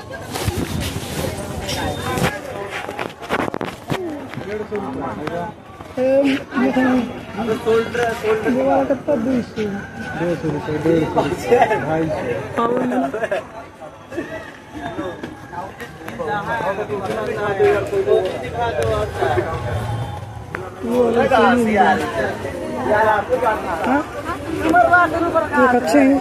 कितना 200 150 अच्छे हैं।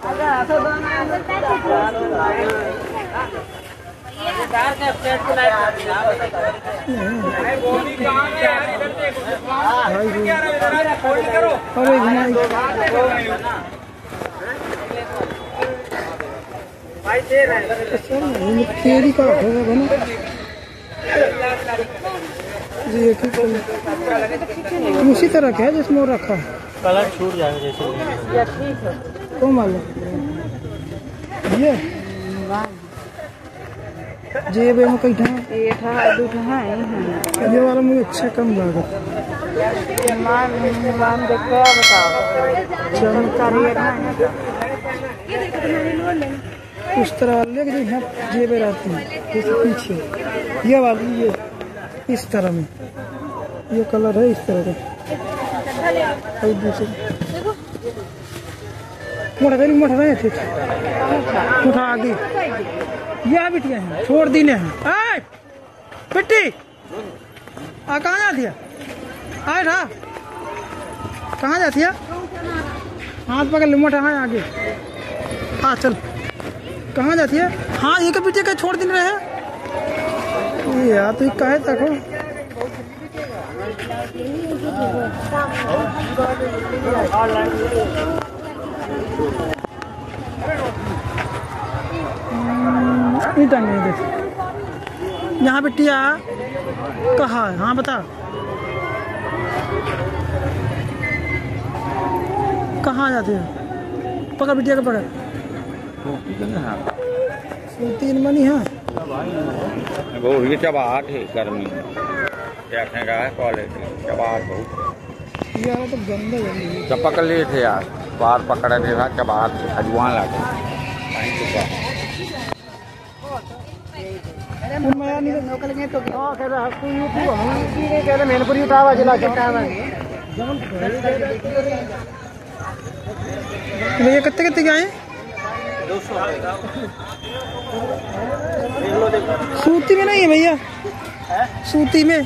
तेरी का होगा ना जी, उसी तरह क्या है जिसमें रखा कलर छूट जाएगा जैसे तो मालूम ये जेब में कई था ये वाला मुझे अच्छा कम लगा। उस तरह ले जो यहाँ जेबें रहती हैं जैसे पीछे ये वाली, ये इस तरह में ये कलर है इस तरह का। और दूसरे मोटा रहे थे मोटा आगे ये बिटिया हैं छोड़ दीने हैं। बिट्टी कहाँ जाती है? आए था कहाँ जाती है? हाथ पकड़ ले मोटा है आगे। हाँ चल कहाँ जाती है? हाँ ये क्या बिटिया कहीं छोड़ दिन रहे हैं यार तो कहे तक हो यहाँ बिटिया कहाँ है? हाँ बता कहाँ जाते हैं? पकड़ बिटिया का पकड़ 3 मनी है वो ये चबाहट है गर्मी क्या का है क्वालिटी चबाहट बहुत यार तो गंदा चपक लिए थे यार बाहर पकड़ा थे चबाहट अजवान लगे भैया कितने कितने आए? सूती में नहीं है भैया, सूती में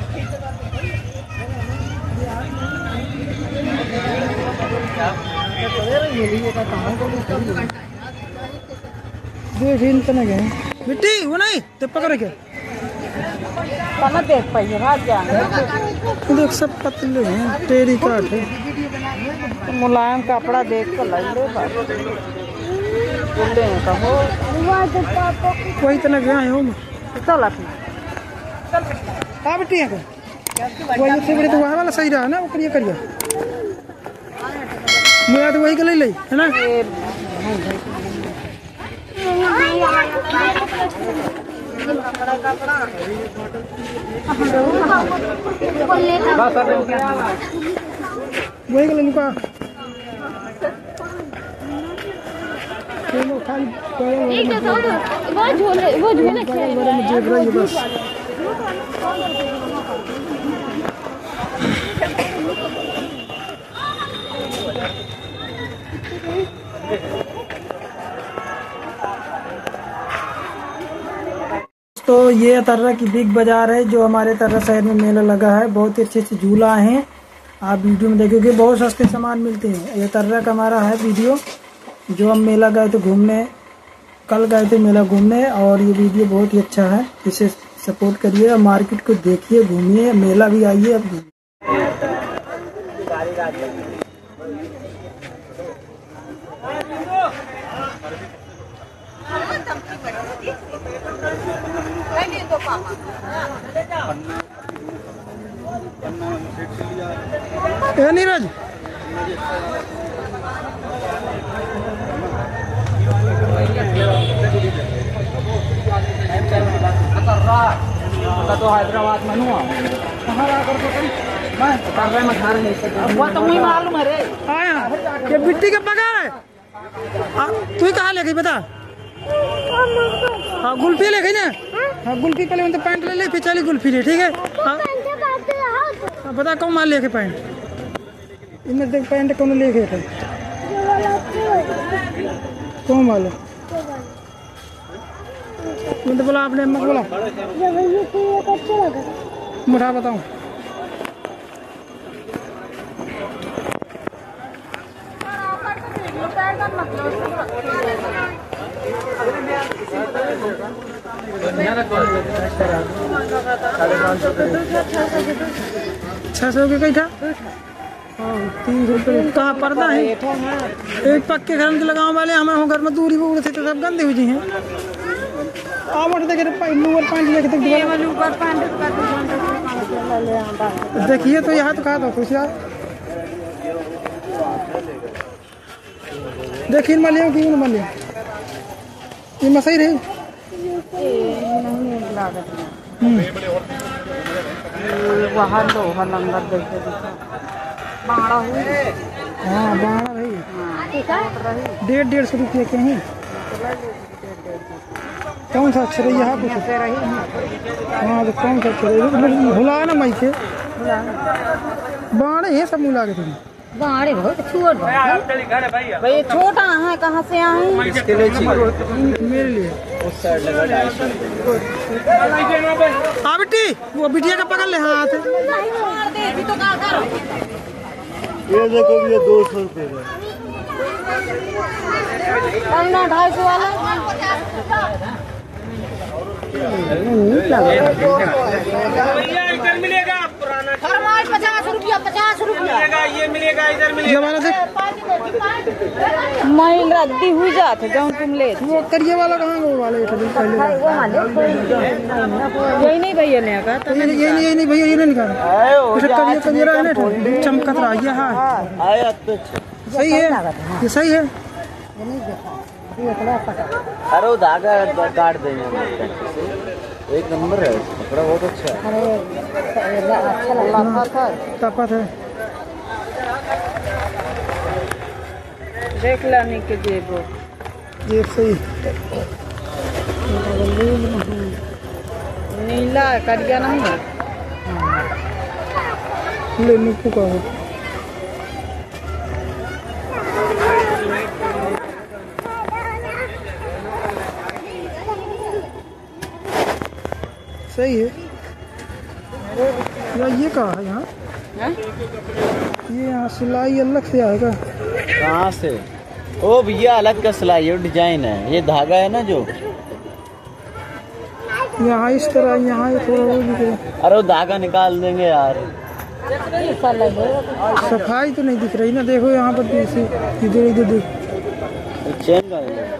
देख गए मिट्टी वो नहीं तो पकड़ के देख पाइए देख सब पतले हैं टेरी काट है मुलायम कपड़ा देख कर लग ले वही तना गया है चल बेटी है वही से बड़े तो वहाँ वाला सही रहा ना वो करिए मुझे तो वही के ले है ना वही के का वो झोले बस तो ये तर्रा की बिग बाजार है जो हमारे तर्रा शहर में मेला लगा है। बहुत ही अच्छे अच्छे झूला हैं, आप वीडियो में देखोगे बहुत सस्ते सामान मिलते हैं। ये तर्रा का हमारा है वीडियो जो हम मेला गए थे घूमने, कल गए थे मेला घूमने और ये वीडियो बहुत ही अच्छा है, इसे सपोर्ट करिए और मार्केट को देखिए, घूमिए, मेला भी आइए। अब नीरज तो हैदराबाद में हुआ तो मुझे मालूम है रे। आया ये मिट्टी का पगार है, तू कहाँ ले गई बता? हाँ गुल्फी लेके ना। हाँ गुल्फी पहले मतलब पैंट ले ले फिर चली गुल्फी ले, ठीक है। हाँ बता कौन माल लेके पैंट इनमें देख पैंट कौन लेके थे कौन माल है तो बोला आपने मत बोला मुझा बताऊँ छः सौ के कहीं था 300 रुपये कहाँ पर्दा है एक पक्के घर में लगाओ वाले हमारे घर में दूरी वो उड़ते तो सब गंदे हुए हैं। आप देखे लोअर पैंट लेके देखिए तो यहाँ तो कहा था कुछ यार देखिए मलिया क्यों न मलिया ये मसई रही वहाँ लोहा लंगर देखते बाड़ा हुई। हाँ बाड़ा रही 150 रुपये के ही कौन सा अक्षर है यहाँ कुछ हाँ तो कौन सा अक्षर है भुला ना मई के बाड़े हैं सब मिला के तुम बाड़े बहुत छोटा भाई छोटा है कहाँ से आए मेरे लिए हाँ बेटी वो बिटिया का पकड़ ले हाथ ये देखो ये 200 रुपये का 250 वाला इधर मिलेगा पुराना 50 रुपया मिलेगा ये मिलेगा इधर ये वाला देख मैं रद्दी हुई जाते जाऊँ तुम ले वो करिए वाला कहाँ वो वाला ये पहले यही नहीं भैया ने कहा ये नहीं भैया ये नहीं निकाल करिए करिए रहा है ना चमकत रहा है हाँ सही है ये सही है। अरे वो धागा काट देंगे एक नंबर है कपड़ा बहुत अच्छा है ताकत है देख लाने के जेब ये सही नीला करिया नहीं है ले नुकू का हो सही है यार ये कहाँ है यहाँ ये यहाँ सिलाई अलग से आएगा कहाँ से ओ भैया अलग का सिलाई है डिजाइन है ये धागा है ना जो यहाँ इस तरह यहाँ थोड़ा वो भी करो। अरे वो धागा निकाल देंगे यार सफाई तो नहीं दिख रही ना देखो यहाँ पर इधर इधर देख चेन का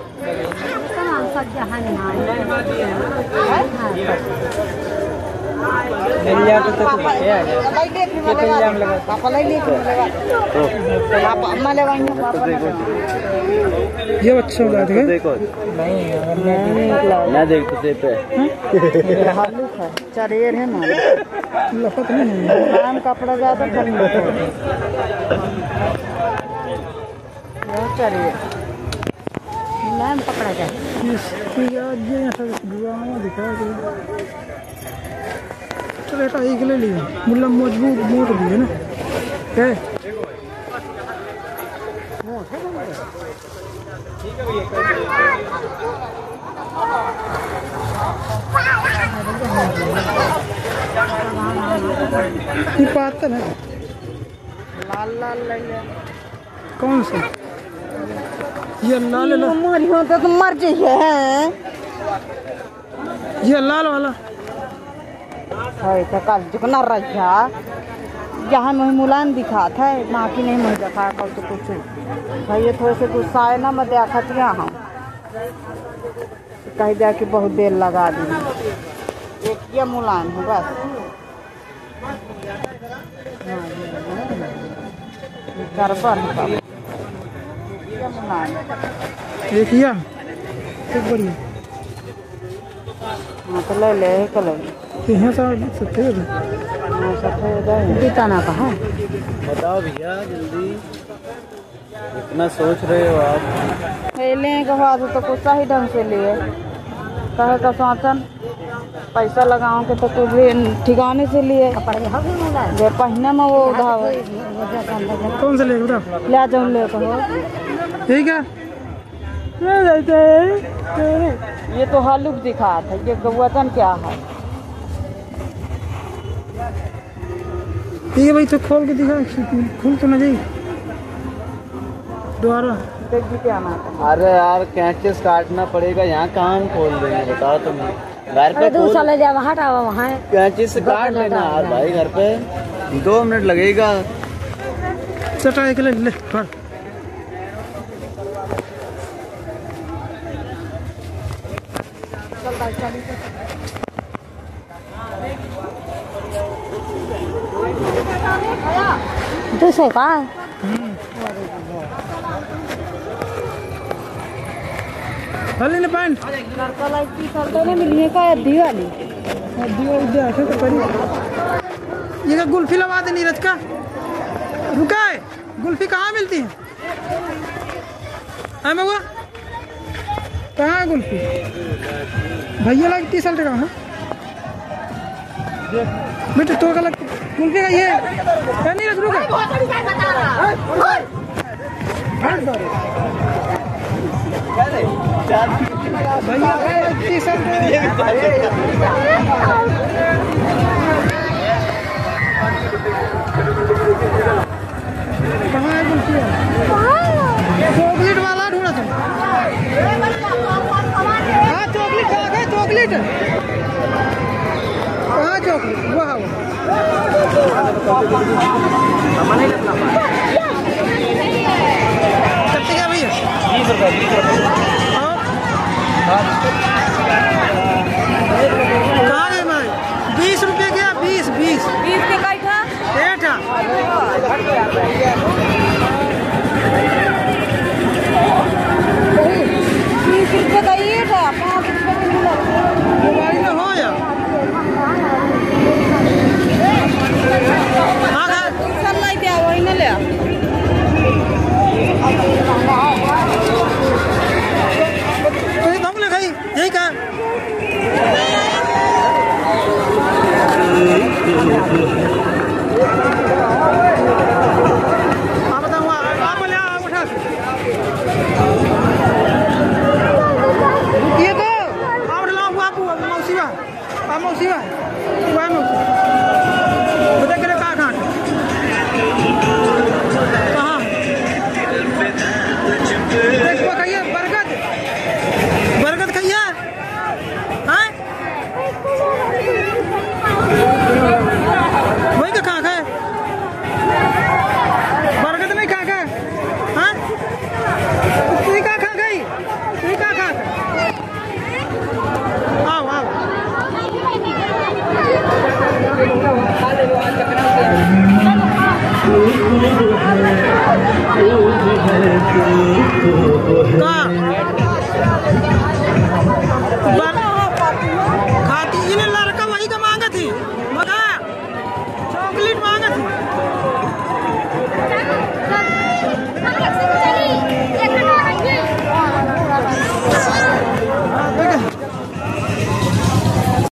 ये अच्छा लगा देखो नहीं देख तो पे चरेर है ना लपत नहीं है मुलायम कपड़ा ज्यादा ठंडा चरेर मुलायम कपड़ा जाए चलेगा एक ले लिया मतलब मजबूत मोट भी है ना क्या ये पातल है लाल लाल ले ले कौन सा ये लाल लाल मरी हो तो मर जाइए ये लाल वाला है तो कल जुकना रहा यहाँ में मुलायम दिखा था बाकी नहीं मैं देखा कल तो कुछ भैया थोड़े से गुस्सा है ना मैं देखा हम कह दिया कि बहुत देर लगा दी एक ये मुलायम है बस गड़बड़ है ये मुलायम एक ही बढ़िया हाँ तो ले ले कलर यहाँ सफेद सफेद बिताना कहा बताओ भैया जल्दी इतना सोच रहे हो आप लेने के बाद तो कुछ सही ढंग से लिए कहे का सोचन पैसा लगाओ के तो कुछ भी ठिकाने से लिए जे पहने में वो उधाव कौन से ले बताओ? ले जाऊँ ले कहो यही क्या? ये तो हालुक दिखा था, ये वचन क्या है? ठीक है भाई, तो खोल के दिखा, खुल तो ना जाए दोबारा। देख भी क्या ना अरे यार कैंची से काटना पड़ेगा, यहाँ कहाँ हम खोल देंगे बताओ तुम। घर पे चले जाए हटा वहाँ कैंची से काट लेना यार भाई, घर पे 2 मिनट लगेगा। चटा एक ले फड़। दूसरे का हल्ली ने पैंट लड़का लड़की करते नहीं मिली का दिवाली तो करी। ये गुल्फी लगा दे नीरज का। रुका है, गुल्फी कहाँ मिलती है? महुआ कहाँ है गुल्फी? भैया लग 30 साल का है बेटे, तो का लग गुल्फी का ये नीरज रुका। भैया 30 साल कहाँ है गुल्फी? चॉकलेट वाला ढूंढा था। हाँ चॉकलेट खा गए, चॉकलेट कहाँ? चॉकलेट वाह कितने क्या भैया? 20 रुपये। कहाँ गए भाई? 20 रुपये क्या? 20 के कई था एटा। 20 रुपये का ये था, 5 रुपये की मिला। मोबाइल में हो या हाँ हाँ चल नहीं दिया वही न ले तो ये हम ले खाई यही कहा। आप बताऊँ, आप बोले आप उठा ये तो आप लाओ बापू मौसीबा आप मौसीबा वह मौसी बता करे कहाँ कहाँ देखो खाइए बरगद बरगद खाइए। हाँ वही का कहाँ खाए बरगद नहीं कहाँ खाए? हाँ तुझी कहाँ खा गई? तुझी कहाँ खा? आओ आओ कहाँ?